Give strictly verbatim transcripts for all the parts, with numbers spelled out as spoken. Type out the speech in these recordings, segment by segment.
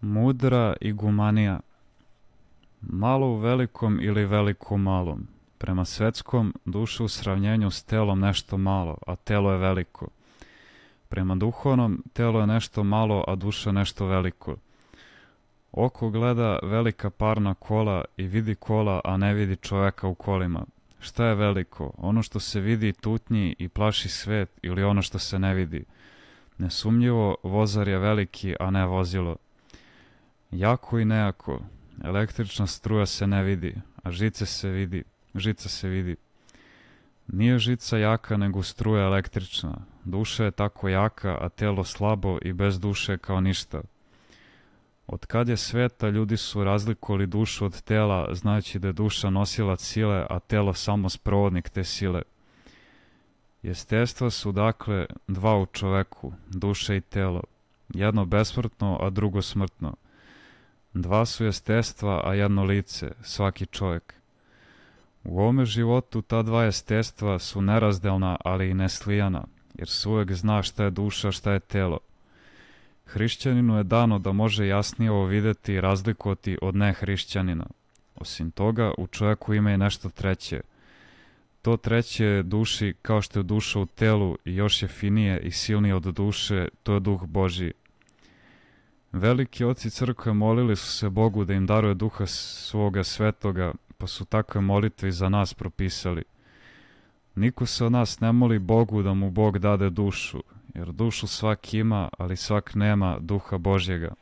Mudra igumanija. Malo u velikom ili veliko u malom. Prema svetskom, duša u sravnjenju s telom nešto malo, a telo je veliko. Prema duhovnom, telo je nešto malo, a duša nešto veliko. Oko gleda velika parna kola i vidi kola, a ne vidi čoveka u kolima. Šta je veliko? Ono što se vidi tutnji i plaši svet ili ono što se ne vidi? Nesumnjivo, vozar je veliki, a ne vozilo. Jako i nejako. Električna struja se ne vidi, a žice se vidi. Žica se vidi. Nije žica jaka, nego struja električna. Duša je tako jaka, a telo slabo i bez duše kao ništa. Od kad je sveta, ljudi su razlikovali dušu od tela, znajući da je duša nosilac sile, a telo samo sprovodnik te sile. Jestestva su dakle dva u čoveku, duša i telo. Jedno besmrtno, a drugo smrtno. Dva su jestestva, a jedno lice, svaki čovjek. U ovome životu ta dva jestestva su nerazdelna, ali i neslijana, jer se uvijek zna šta je duša, šta je telo. Hrišćaninu je dano da može jasnije ovo vidjeti i razlikovati od nehrišćanina. Osim toga, u čovjeku ima i nešto treće. To treće je duši kao što je duša u telu i još je finije i silnije od duše, to je duh Božji. Veliki oci crkve molili su se Bogu da im daruje duha svoga svetoga, pa su takve molitve i za nas propisali. Niko se od nas ne moli Bogu da mu Bog dade dušu, jer dušu svak ima, ali svak nema duha Božjega.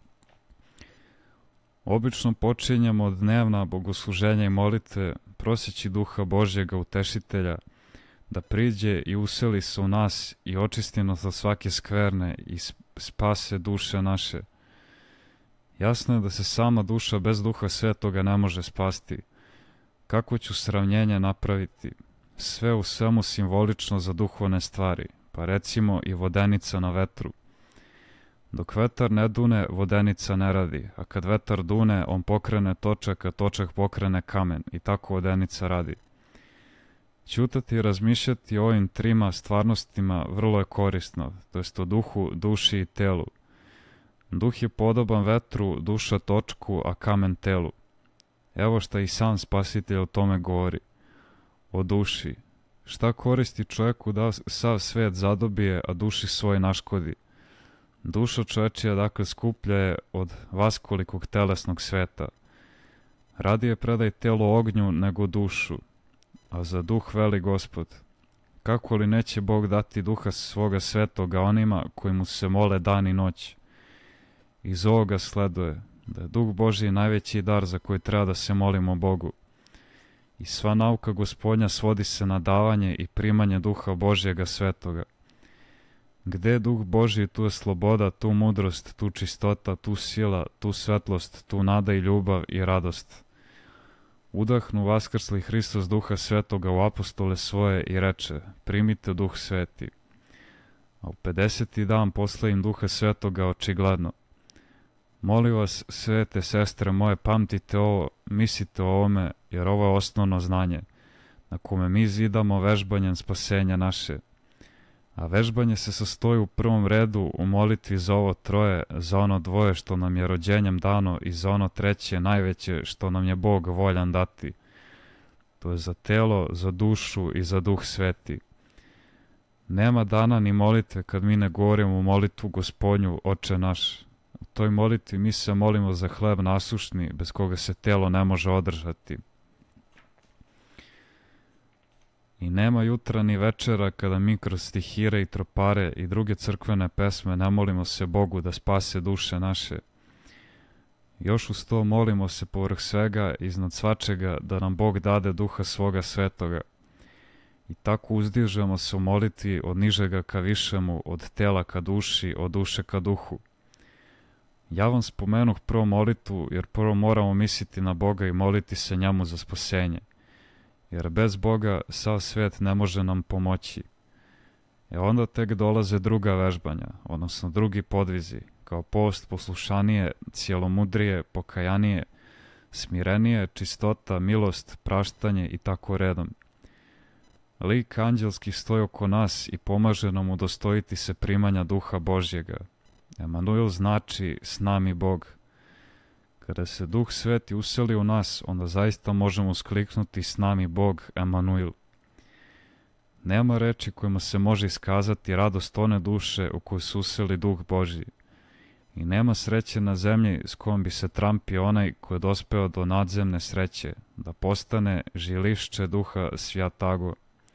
Obično počinjemo od dnevna bogosluženja i molitve, proseći duha Božjega utešitelja, da priđe i useli se u nas i očisti nas od svake skverne i spase duše naše. Jasno je da se sama duša bez duha svetoga ne može spasti. Kako ću sravnjenje napraviti? Sve u svemu simbolično za duhovne stvari, pa recimo i vodenica na vetru. Dok vetar ne dune, vodenica ne radi, a kad vetar dune, on pokrene točak, a točak pokrene kamen, i tako vodenica radi. Ćutati i razmišljati o ovim trima stvarnostima vrlo je korisno, to jest o duhu, duši i telu. Duh je podoban vetru, duša točku, a kamen telu. Evo šta i sam Spasitelj o tome govori. O duši. Šta koristi čovjeku da sav svet zadobije, a duši svoj naškodi? Duša čovječija dakle skuplja je od vaskolikog telesnog sveta. Radije predaj telo ognju nego dušu, a za duh veli Gospod. Kako li neće Bog dati duha svoga svetoga onima koji mu se mole dan i noć? Iz ovoga sleduje da je duh Božji najveći dar za koji treba da se molimo Bogu. I sva nauka Gospodnja svodi se na davanje i primanje duha Božjega svetoga. Gde je duh Božji, tu je sloboda, tu mudrost, tu čistota, tu sila, tu svetlost, tu nada i ljubav i radost. Udahnu vaskrsli Hristos duha svetoga u apostole svoje i reče, primite duh sveti. A u pedeseti dan posle im duha svetoga očigledno. Molim vas, svete sestre moje, pamtite ovo, mislite o ovome, jer ovo je osnovno znanje, na kome mi zidamo vežbanjem spasenja naše. A vežbanje se sastoji u prvom redu u molitvi za ovo troje, za ono dvoje što nam je rođenjem dano i za ono treće najveće što nam je Bog voljan dati. To je za telo, za dušu i za duh sveti. Nema dana ni molitve kad mi ne govorimo u molitvu Gospodnju, Oče naš. U toj molitvi mi se molimo za hleb nasušni, bez koga se telo ne može održati. I nema jutra ni večera kada mi kroz stihire i tropare i druge crkvene pesme ne molimo se Bogu da spase duše naše. Još uz to molimo se povrh svega, iznad svačega, da nam Bog dade duha svoga svetoga. I tako uzdižemo se u molitvi od nižega ka višemu, od tela ka duši, od duše ka duhu. Ja vam spomenuh prvo molitvu, jer prvo moramo misliti na Boga i moliti se njemu za spasenje. Jer bez Boga sav svijet ne može nam pomoći. E onda tek dolaze druga vežbanja, odnosno drugi podvizi, kao post, poslušanije, cijelomudrije, pokajanije, smirenije, čistota, milost, praštanje i tako redom. Lik anđelski stoji oko nas i pomaže nam udostojiti se primanja duha Božjega. Emanuel znači s nami Bog. Kada se Duh Sveti useli u nas, onda zaista možemo uskliknuti s nami Bog, Emanuel. Nema reči kojima se može iskazati radost one duše u kojoj se useli Duh Božji. I nema sreće na zemlji s kojom bi se trampio onaj koji je dospeo do nadzemne sreće, da postane žilišće Duha Svjatago.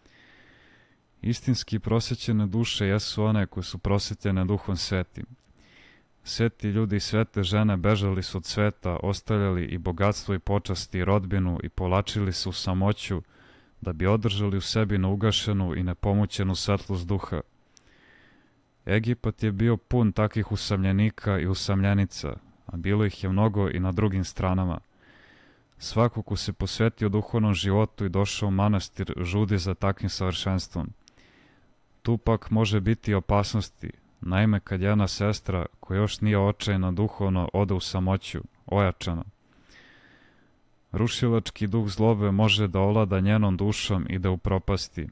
Istinski prosvećene duše jesu one koje su prosvetljene Duhom Svetim. Sveti ljudi i svete žene bežali su od sveta, ostavljali i bogatstvo i počasti i rodbinu i povlačili se u samoću, da bi održali u sebi neugašenu i nepomućenu svetlost duha. Egipat je bio pun takvih usamljenika i usamljenica, a bilo ih je mnogo i na drugim stranama. Svako ko se posvetio duhovnom životu i došao u manastir žudi za takvim savršenstvom. Tu pak može biti opasnosti, naime kad jedna sestra koja još nije očajna duhovno ode u samoću, ojačana. Rušilački duh zlobe može da ovlada njenom dušom i da upropasti.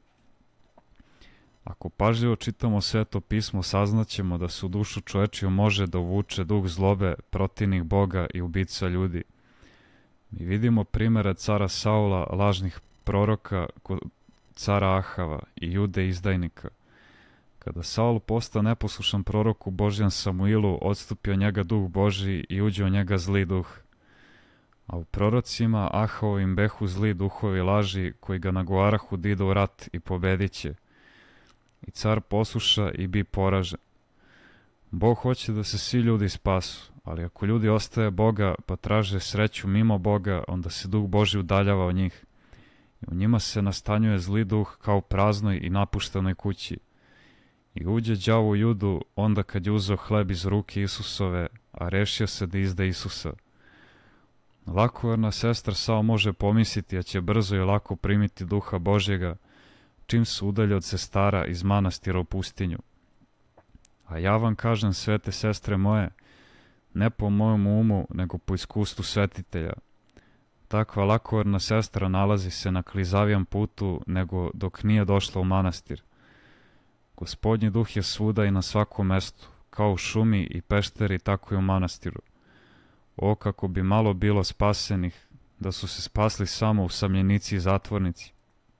Ako pažljivo čitamo Sveto pismo, saznaćemo da se u dušu čovečiju može da uvuče duh zlobe, protivnik Boga i ubica ljudi. Mi vidimo primere cara Saula, lažnih proroka, kod cara Ahava i Jude izdajnika. Kada Saul postao neposlušan proroku Božjem Samuilu, odstupio njega duh Božji i uđe u njega zli duh. A u prorocima Ahavovim behu zli duhovi laži koji ga nagovarahu da ide u rat i pobedit će. I car posluša i bi poražen. Bog hoće da se svi ljudi spasu, ali ako ljudi ostaje Boga pa traže sreću mimo Boga, onda se duh Božji udaljava od njih. I u njima se nastanjuje zli duh kao u praznoj i napuštenoj kući. I uđe đavo u Judu onda kad je uzeo hleb iz ruke Isusove, a rešio se da izda Isusa. Lakoverna sestra samo može pomisliti da će brzo i lako primiti duha Božjega, čim se udalje od sestara iz manastira u pustinju. A ja vam kažem, svete sestre moje, ne po mojem umu, nego po iskustvu svetitelja. Takva lakoverna sestra nalazi se na klizavijem putu, nego dok nije došla u manastir. Gospodnji duh je svuda i na svakom mestu, kao u šumi i pešteri, tako i u manastiru. O, kako bi malo bilo spasenih, da su se spasli samo usamljenici i zatvornici.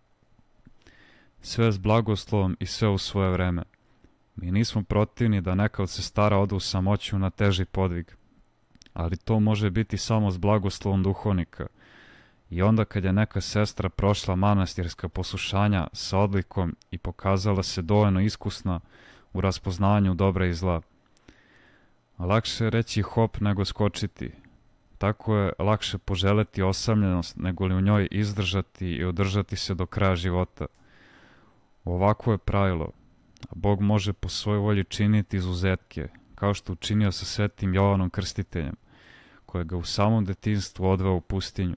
Sve s blagoslovom i sve u svoje vreme. Mi nismo protivni da neka od sestara ode u samoću na teži podvig, ali to može biti samo s blagoslovom duhovnika. I onda kad je neka sestra prošla manastirska poslušanja sa odlikom i pokazala se dovoljno iskusna u raspoznavanju dobra i zla. Lakše je reći hop nego skočiti. Tako je lakše poželeti osamljenost nego li u njoj izdržati i održati se do kraja života. Ovako je pravilo, a Bog može po svojoj volji činiti izuzetke, kao što učinio sa svetim Jovanom Krstiteljem, koje ga u samom detinjstvu odveo u pustinju.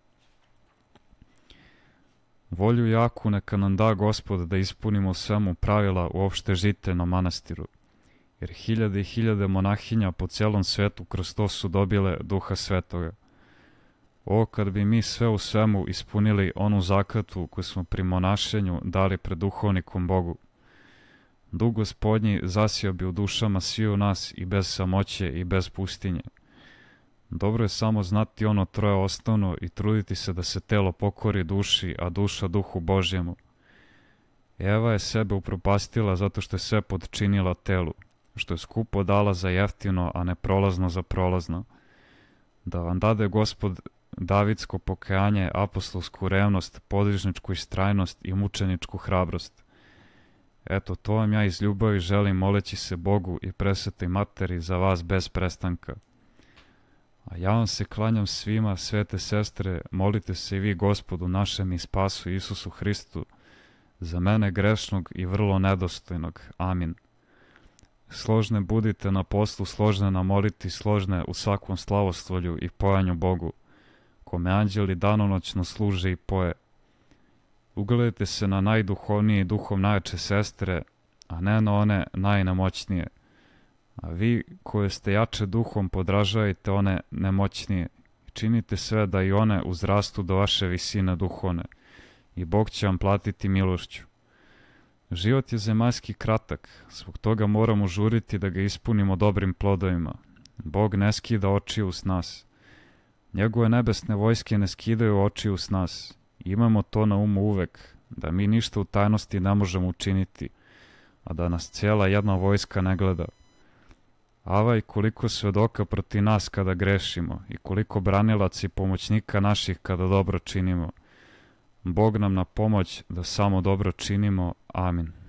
Volju jaku neka nam da Gospod da ispunimo svemu pravila uopšte žiteljnom manastiru, jer hiljade i hiljade monahinja po celom svetu kroz to su dobile Duha Svetoga. O, kad bi mi sve u svemu ispunili onu zakletvu koju smo pri monašenju dali pred duhovnikom Bogu. Duh Gospodnji zasio bi u dušama svi u nas i bez samoće i bez pustinje. Dobro je samo znati ono troje osnovno i truditi se da se telo pokori duši, a duša duhu Božjemu. Eva je sebe upropastila zato što je sve podčinila telu, što je skupo dala za jeftino, a ne prolazno za prolazno. Da vam dade Gospod davidsko pokajanje, apostolsku revnost, podvižničku istrajnost i mučeničku hrabrost. Eto, to vam ja iz ljubavi želim, moleći se Bogu i presvetoj materi za vas bez prestanka. A ja vam se klanjam svima, svete sestre, molite se i vi Gospodu našem i spasu Isusu Hristu, za mene grešnog i vrlo nedostojnog. Amin. Složne budite na poslu, složne na moliti, složne u svakom slavostvolju i pojanju Bogu, kome anđeli danonoćno služe i poje. Ugledajte se na najduhovnije i duhom najjače sestre, a ne na one najnemoćnije. A vi koje ste jače duhom podražavajte one nemoćnije. Činite sve da i one uzrastu do vaše visine duhovne i Bog će vam platiti milošću. Život je zemaljski kratak, zbog toga moramo žuriti da ga ispunimo dobrim plodovima. Bog ne skida očiju s nas. Njegove nebesne vojske ne skidaju očiju s nas. Imamo to na umu uvek, da mi ništa u tajnosti ne možemo učiniti, a da nas cijela jedna vojska ne gleda. Avaj, koliko svedoka proti nas kada grešimo i koliko branilaca i pomoćnika naših kada dobro činimo. Bog nam na pomoć da samo dobro činimo. Amin.